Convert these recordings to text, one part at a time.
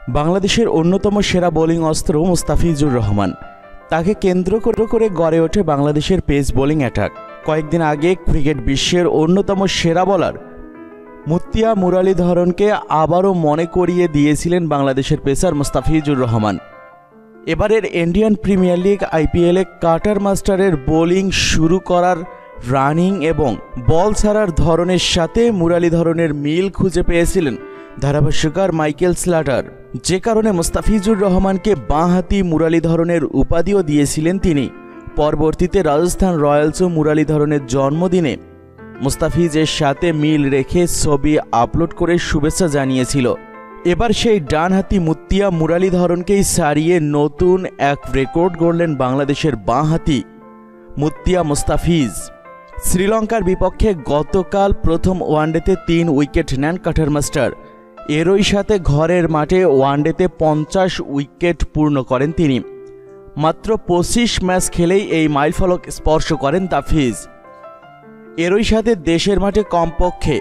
বাংলাদেশের অন্যতম সেরা বোলিং অস্ত্র মুস্তাফিজুর রহমান। তাকে কেন্দ্র করে গড়ে ওঠে বাংলাদেশের পেস বোলিং অ্যাটাক। কয়েকদিন আগে ক্রিকেট বিশ্বের অন্যতম সেরা বোলার মুতিয়া মুরালীধরনকে আবারও মনে করিয়ে দিয়েছিলেন বাংলাদেশের পেসার মুস্তাফিজুর রহমান। এবারের ইন্ডিয়ান প্রিমিয়ার লিগ আইপিএলে কাটার মাস্টারের বোলিং শুরু করার রানিং এবং বল ছাড়ার ধরনের সাথে মুরালীধরনের মিল খুঁজে পেয়েছিলেন ধারাভাষ্যকার মাইকেল স্ল্যাটার, যে কারণে মুস্তাফিজুর রহমানকে বাঁহাতি মুরালীধরনের উপাধিও দিয়েছিলেন তিনি। পরবর্তীতে রাজস্থান রয়্যালসও মুরালীধরনের জন্মদিনে মুস্তাফিজের সাথে মিল রেখে ছবি আপলোড করে শুভেচ্ছা জানিয়েছিল। এবার সেই ডানহাতি মুতিয়া মুরালীধরনকেই ছাড়িয়ে নতুন এক রেকর্ড গড়লেন বাংলাদেশের বাঁহাতি মুতিয়া মুস্তাফিজ। শ্রীলঙ্কার বিপক্ষে গতকাল প্রথম ওয়ানডেতে 3 উইকেট নেন কাটার মাস্টার। এরই সাথে ঘরের মাঠে ওয়ানডেতে 50 উইকেট পূর্ণ করেন তিনি। মাত্র 25 ম্যাচ খেলেই এই মাইলফলক স্পর্শ করেন তাফিজ। এরই সাথে দেশের মাঠে কমপক্ষে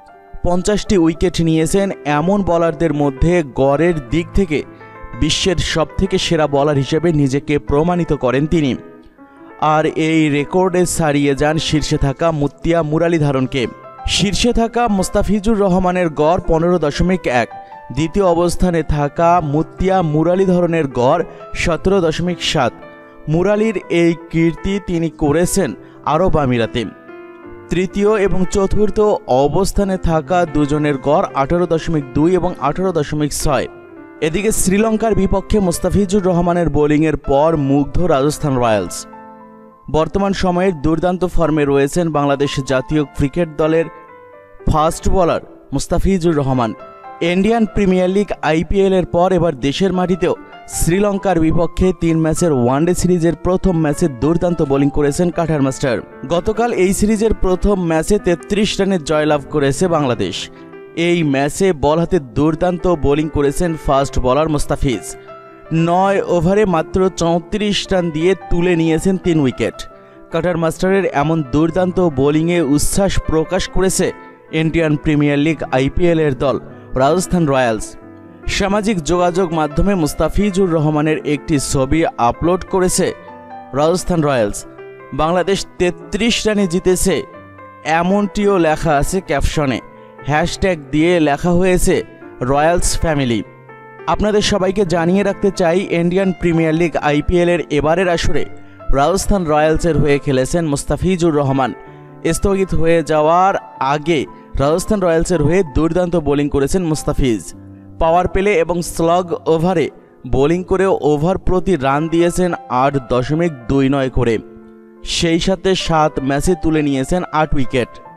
50টি উইকেট নিয়েছেন এমন বোলারদের মধ্যে গড়ের দিক থেকে বিশ্বের সবথেকে সেরা বোলার হিসেবে নিজেকে প্রমাণিত করেন তিনি। আর এই রেকর্ডে ছাড়িয়ে যান শীর্ষে থাকা মুতিয়া মুরালীধরনকে। শীর্ষে থাকা মুস্তাফিজুর রহমানের গড় 15.1, দ্বিতীয় অবস্থানে থাকা মুতিয়া মুরালীধরনের গড় 17.7। মুরালির এই কীর্তি তিনি করেছেন আরব আমিরাতে। তৃতীয় এবং চতুর্থ অবস্থানে থাকা দুজনের গড় 18.2 এবং 18.6। এদিকে শ্রীলঙ্কার বিপক্ষে মুস্তাফিজুর রহমানের বোলিংয়ের পর মুগ্ধ রাজস্থান রয়্যালস। বর্তমান সময়ের দুর্দান্ত ফর্মে রয়েছেন বাংলাদেশ জাতীয় ক্রিকেট দলের fast bowler Mustafizur Rahman. Indian Premier League আইপিএলের পর এবার দেশের মাটিতেও শ্রীলঙ্কার বিপক্ষে 3 ম্যাচের ওয়ানডে সিরিজের প্রথম ম্যাচে দুর্দান্ত বোলিং করেছেন কাটার মাস্টার। গতকাল এই সিরিজের প্রথম ম্যাচে 33 রানের জয়লাভ করেছে বাংলাদেশ। এই ম্যাচে বল হাতে দুর্দান্ত বোলিং করেছেন ফাস্ট বোলার মুস্তাফিজ। 9 ওভারে মাত্র 34 রান দিয়ে তুলে নিয়েছেন 3 উইকেট। কাটার মাস্টারের এমন দুর্দান্ত বোলিংয়ে উচ্ছ্বাস প্রকাশ করেছে ইন্ডিয়ান প্রিমিয়ার লিগ আইপিএলের দল রাজস্থান রয়্যালস। সামাজিক যোগাযোগ মাধ্যমে মুস্তাফিজুর রহমানের একটি ছবি আপলোড করেছে রাজস্থান রয়্যালস। বাংলাদেশ 33 রানে জিতেছে এমনটিও লেখা আছে ক্যাপশনে। হ্যাশট্যাগ দিয়ে লেখা হয়েছে রয়্যালস ফ্যামিলি। আপনাদের সবাইকে জানিয়ে রাখতে চাই, ইন্ডিয়ান প্রিমিয়ার লিগ আইপিএলের এবারের আসরে রাজস্থান রয়্যালসের হয়ে খেলেছেন মুস্তাফিজুর রহমান। স্থগিত হয়ে যাওয়ার আগে রাজস্থান রয়্যালসের হয়ে দুর্দান্ত বোলিং করেছেন মুস্তাফিজ। পাওয়ার প্লে এবং স্লগ ওভারে বোলিং করে ওভার প্রতি রান দিয়েছেন 8.29 করে। সেই সাথে 7 ম্যাচে তুলে নিয়েছেন 8 উইকেট।